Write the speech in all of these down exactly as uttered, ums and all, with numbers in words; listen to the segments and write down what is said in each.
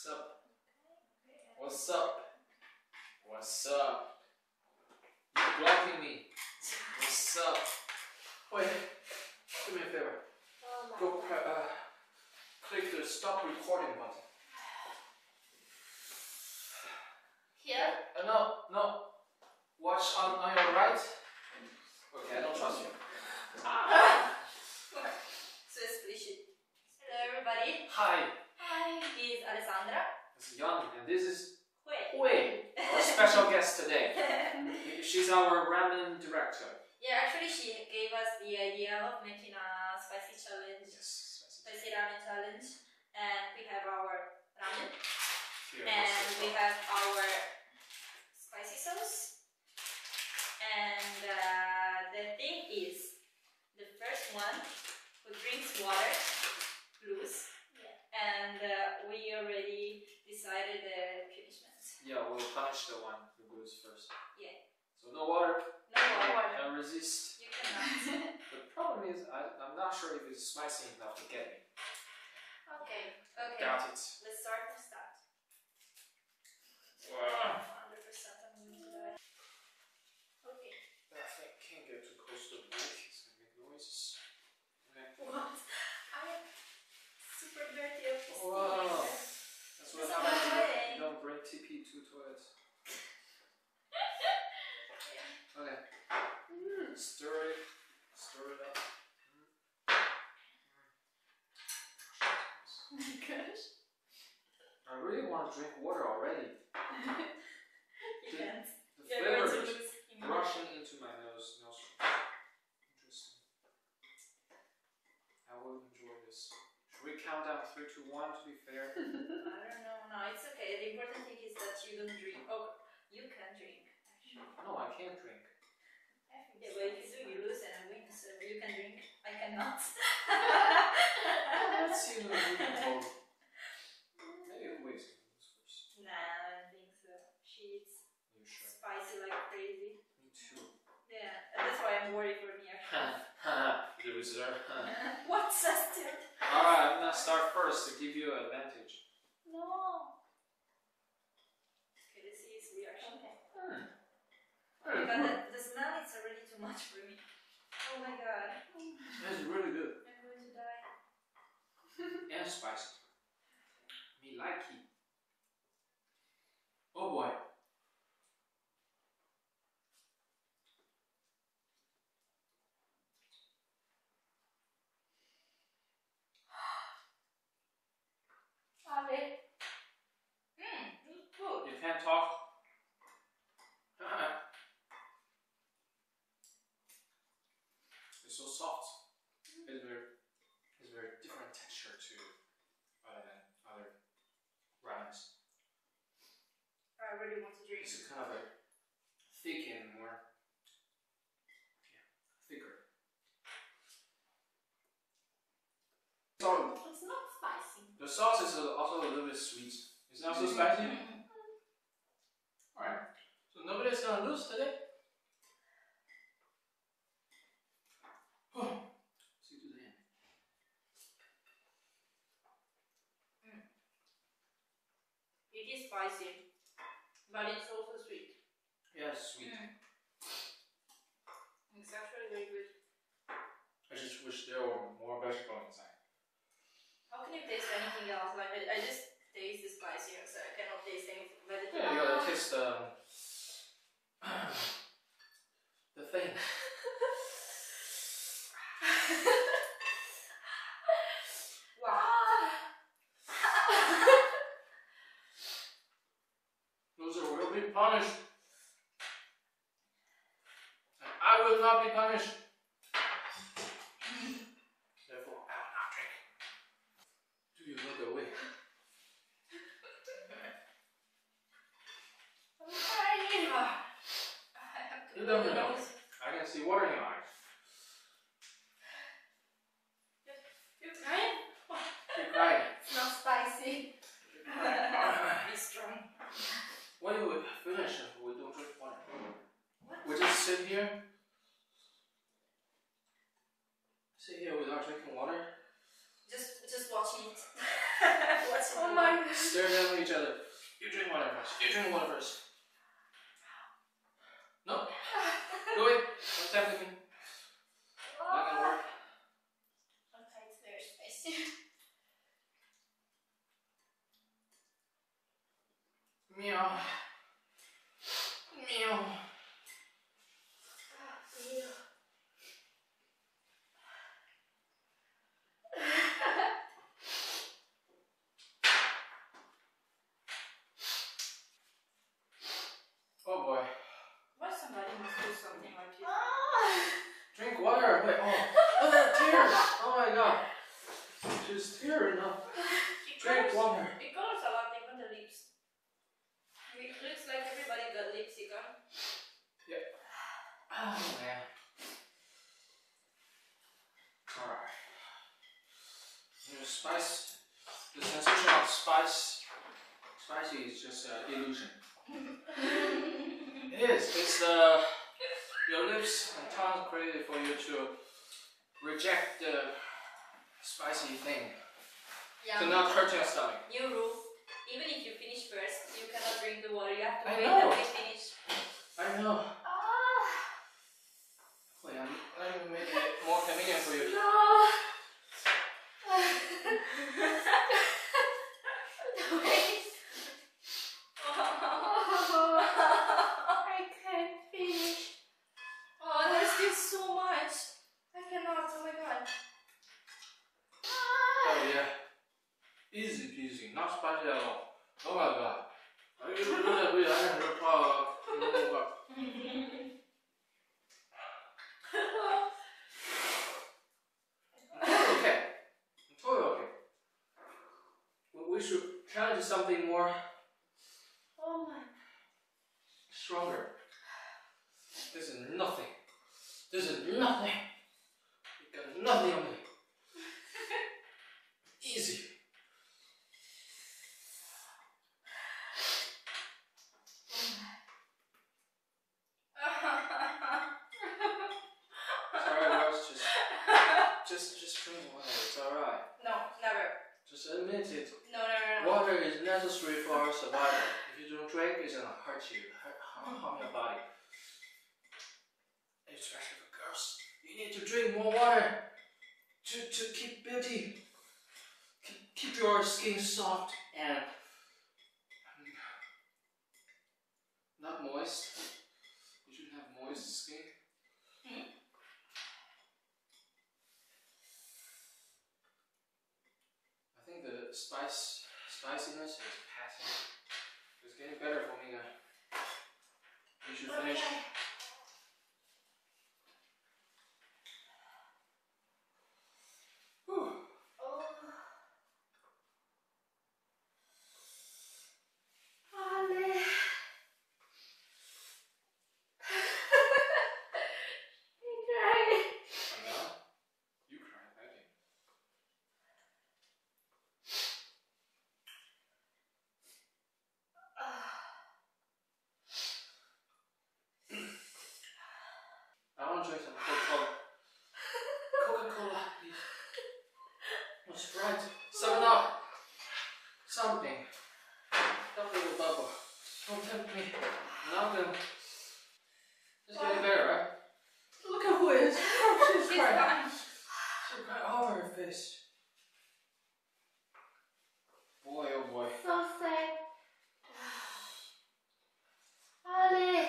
What's up? What's up? What's up? You're blocking me. What's up? Wait, do me a favor. Oh my Go God. uh, click the stop recording button. Here? Uh, no, no. Watch on, on your right. Okay, I don't trust you. So explicit. Hello everybody. Hi, Hi. This is Alessandra. this is Yang, and this is Hui. Hui, our special guest today. She's our ramen director. Yeah, actually she gave us the idea of making a spicy challenge. Yes. Spicy ramen challenge. And we have our ramen. Here, And this we is- have our spicy sauce. And uh, the thing is, the first one who drinks water lose. Yeah. And uh, we already decided the punishment. Yeah, we'll punish the one who goes first. Yeah. So no water, No water. and resist. You cannot. The problem is, I, I'm not sure if it's spicy enough to get me. Okay. Okay. Got it. Let's start from start. Wow. one hundred percent I'm going to die. Okay. That thing can't get too close to the mic, it's gonna make noises. Okay. What? I am super dirty of this Wow. thing. That's what It's happens when okay. you don't bring T P to toilets. Okay. Stir it. Stir it up. Oh my gosh. I really want to drink water already. You can't. The You're going to flavor is lose immediately. rushing into my nose. nostril. Interesting. I will enjoy this. Should we count down three, two, one to be fair? I don't know. No, it's okay. The important thing is that you don't drink. Oh, you can drink, actually. No, I can't drink. Yeah, but if you do, you lose and I win. So you can drink. I cannot. Let's see who we can vote. Maybe wait. First. Nah, I don't think so. She's Are you sure? spicy like crazy. Me too. Yeah, and that's why I'm worried for me actually. Loser. What's that still? Alright, I'm gonna start first to give you an advantage. No. Okay, let's see his reaction. Okay. Hmm. Oh my god, the, the smell is already too much for me. Oh my god. That's really good. I'm going to die. And spicy. Me like it. Oh boy. Ale. Mmm, it's good. You can't talk. It's so soft. It's very, it's very different texture to other than other ramens. I really want to drink. It's kind of a thick and more, yeah, thicker. So It's not spicy. the sauce is also a little bit sweet. It's not so spicy. Mm. Alright. So nobody's gonna lose today. See you to the end. It is spicy, but it's also sweet. Yeah, it's sweet. Mm. It's actually very good. I just wish there were more vegetable inside. How can you taste anything else? Like I, I just taste the spicy, so I cannot taste anything vegetable. Yeah, you gotta taste the the thing. Wow. Loser will be punished. And I will not be punished. Therefore, I will not drink. Do you know the way? I'm crying. I have to You blow don't the know. nose. I can see water in your eyes. You're crying? Keep crying. It's not spicy. Be strong. When we finish, we don't drink water. What? We just sit here. Sit here without drinking water. Just, just watching it. What's Oh my god. Stare down at each other. You drink water first. You drink water first. No. Do it. One time with me. Not gonna work. Okay, it's very spicy. Meow. Meow. Oh boy. Why somebody must do something like this? Drink water. Wait. Oh. Oh, that tears. Oh my god. She's tearing up. It Drink colors, water. it colors a lot, even the lips. It looks like everybody got lipstick on. Oh man. Alright. The spice, the sensation of spice, spicy is just an illusion. It is. It's uh, your lips and tongue created for you to reject the spicy thing. Yeah. To not hurt your stomach. New rule. Even if you finish first, you cannot drink the water. You have to I wait know. until we finish. I know. Wait, I'm, let me make it more convenient for you. No. Wait. I can't finish. Oh, there's still so much. I cannot. Oh my god. Oh yeah. Easy peasy, not spicy at all. Oh my god. I really, really, really, I never thought okay. I'm totally okay. We should challenge something more Oh my. stronger. This is nothing. This is nothing. You got nothing on me. Easy. It's alright, girls. Just, just, just drink water. It's alright. No, never. Just admit it. No, no, no, no. Water is necessary for our survival. If you don't drink, it's gonna hurt you, hurt, harm harm your body. Especially for girls, you need to drink more water to to keep beauty, keep, keep your skin soft and um, not moist. You should have moist skin. Hmm? I think the spice spiciness is passing. It's getting better for me now. You should finish. Okay. Whew. Oh. Ale. I'm crying. I'm not. You cry, I think. I want to drink some Coca-Cola. Coca-Cola, please. No Sprite. Seven Up. Something. Something with bubble. Don't tempt me. Not gonna. It's getting better, right? Look at who it is. Oh, she's She's crying. fine. She's crying all over her face. Boy, oh boy. So sad. Ale.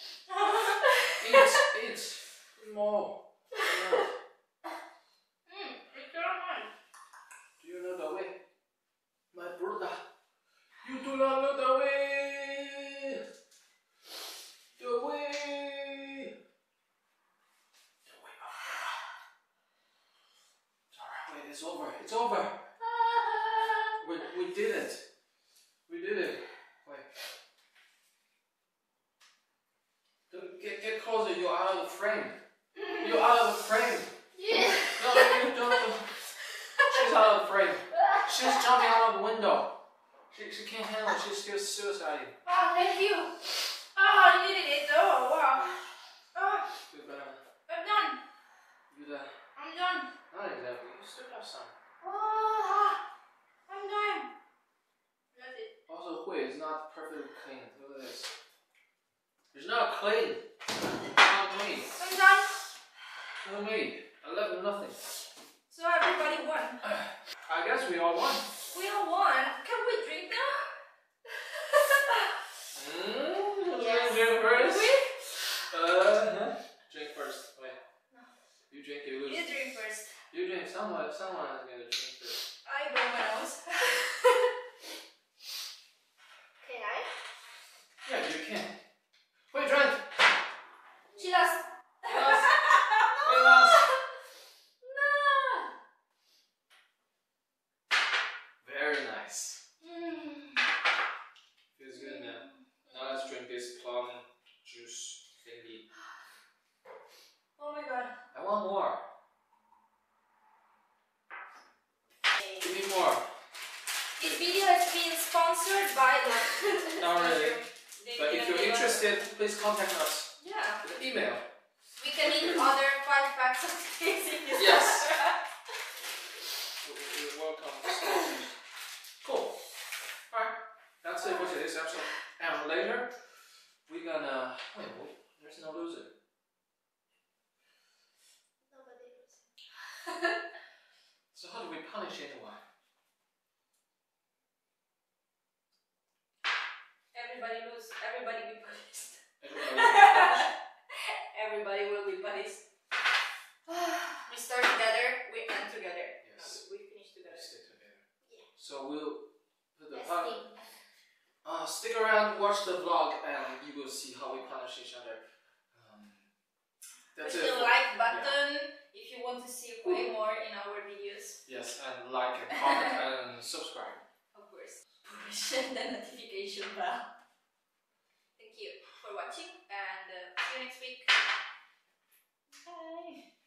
Eat, eat. More. Yeah. Mm, it's so nice. Do you know the way? My brother. You do not know the way. The way. The way, my brother. It's alright, wait, it's over. It's over. We, we did it. We did it. Wait. Don't get, get closer, you're out of the frame. You're out of the frame. Yeah. No, you don't. She's out of the frame. She's jumping out of the window. She, she can't handle it. She's still suiciding. Oh, thank you. Oh, I needed it. Oh, wow. Oh, You better I'm done. do that. I'm done. Not exactly. You still have some. Oh, I'm done. not perfectly clean. Look at this. It's not clean. It's not clean. I'm done. Look at me. I left nothing. So everybody won. I guess we all won. We all won. Can we drink now? Mm, Yes. Drink first. We? Uh, drink first. Wait. You drink, you lose. You drink first. You drink. Someone, someone is gonna drink first. I blow my nose. Can I? Yeah, you can. Wait, drink. She lost. Lost. Wait, lost. No. Very nice. Mm. Feels good now. Now let's drink this plum juice thingy. Oh my god. I want more. Give me more. This video has been sponsored by like. Not really. They But if didn't you're give us- interested, please contact us Yeah. with an email. We can eat other five packs of things if you Yes. sponsor us. You're welcome. Cool. Alright. That's it for today's episode. And later, we're gonna. Wait, wait, there's no loser. Nobody knows. So, how do we punish anyone? Everybody lose. Everybody be punished. Everybody will be punished. Everybody will be punished. We start together, we end together. Yes. We finish We together. stick together. Yeah. So, we'll. For the Let's pun- see. Uh, stick around, watch the vlog, and you will see how we punish each other. Um, that's Push it. the like button if you want to see way more in our videos. Yes, and like and comment and subscribe. Of course. Push the notification bell. Thank you for watching and uh, see you next week. Bye.